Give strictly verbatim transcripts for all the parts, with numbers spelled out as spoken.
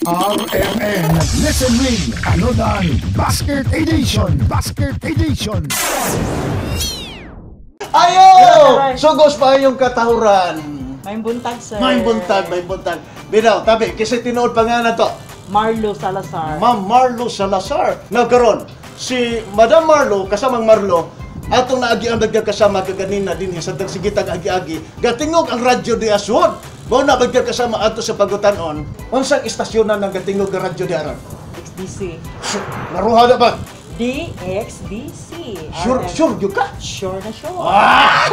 R M N Listen Ring Anodan Basket Edition Basket Edition. Ayo! Sugos pa yung katahuran. May buntag, sir. May buntag, may buntag. Binaw, tabi, kasi tinuod pa nga na to. Marlo Salazar. Ma'am Marlo Salazar. Nagkaroon, si Madam Marlo, kasamang Marlo, atong naagi ang nagkakasama kaganina din sa tagsigitang agi-agi. Gatingog ang radyo di Aswon. Mo na magkakasama ato sa pagutanon. Unsang istasyonan ng gatingog ang radyo di Aron? X D C. Naruha na ba? D X D C. Sure, R M. sure yun ka? Sure na sure. Ah!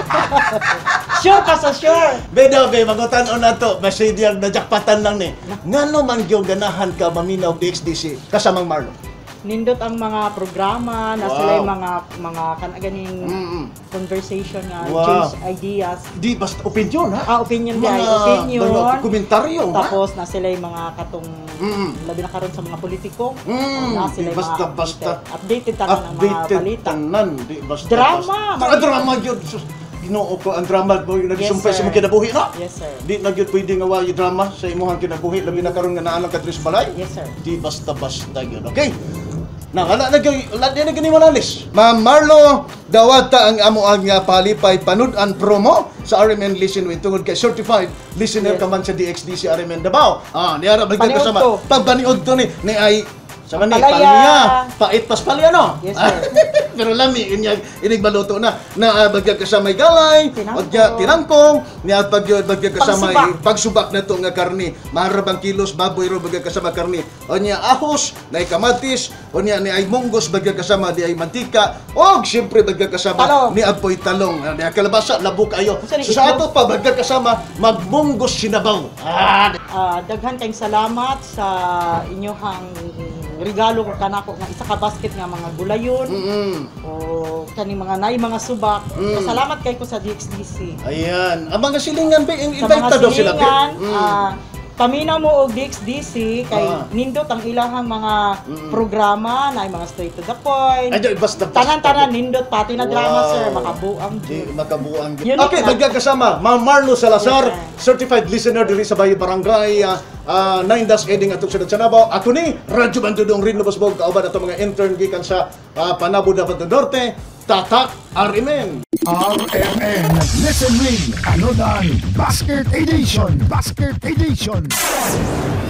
Sure ka sa sure. Beda, be, magutanon na to. Basta diyang najakpatan lang ni. Ngano man yung ganahan ka maminaw di X D C kasamang Marlo? Nindot ang mga programa na Wow. sila yung mga mga kanaganing Mm-mm. conversation nga, Wow. change ideas. Di basta opinion, ha? Ah, opinion Mga, guys, opinion. mga komentaryo, ha? Tapos na sila yung mga katong Mm. labi na karon sa mga politiko. Mm, Na sila di yung basta, mga basta. updated, updated tanan ang mga Updated balita. tanan, di basta. Drama, basta. mga- Ah, drama yun. Sus, Ginoo ko ang drama mo yung nagsumpay Yes, sa sir. mga kinabuhi, no? Yes, sir. Di na yun pwede nga wayo drama sa imuhang kinabuhi, labi na karon nga naalang ka Tris Balay. Yes, sir. Di basta-basta yun, okay? Na, wala na gani, wala na gani manalis. Ma'am Marlo, dawata ang amo ang nga palipay panud-an promo sa R M N Listen With tungod kay certified listener Yes. ka man sa D X D C R M N Davao. Ah, niara balik Paniod kasama. to. Pagbaniod to ni ni ay sa man ni Palaya. palya, pait pas palya no. Yes, sir. Pero lami inyag inig baluto na na uh, bagya kasama galay, Tinangkong. bagya tinangkong, niya bagya bagya kasama Pagsubak. pagsubak na to nga karni. Maharap ang kilos baboy ro bagya kasama karni. O niya ahos, na kamatis, o niya ni ay munggos bagya kasama di ay mantika, og syempre bagya kasama Talong. ni apoy talong. Ah, Di kalabasa labo kayo. Unsa ni So sa itlog? ato pa bagya kasama magmunggos sinabaw. Ah, Ah, daghan kayong salamat sa inyohang regalo ko kanako nga isa ka basket nga mga gulayon mm. o kani mga nay mga subak. Mm. Salamat kay ko sa D X D C. Ayan. Ang mga silingan ba, Sa invite mga daw sila. silingan, Mm. ah, paminaw mo og D X D C kay Ah. nindot ang ilahang mga Mm. programa na mga straight to the point. Ay, di, basta basta. Tanan-tanan nindot pati na drama Wow. sir makabuang Di jud. makabuang. Unique Okay, na. bagya kasama, Ma'am Marlo Salazar, Yes, certified listener diri sa Bayo Barangay, uh, uh, nine dash Eding atong sa Sanabao. Ako ni Radyo Bandudong Rin Lubosbog kauban ato mga intern gikan sa uh, Panabo Dapat Norte, Tatak R M N. R M N Listen Ring Anodan Basket Edition Basket Edition.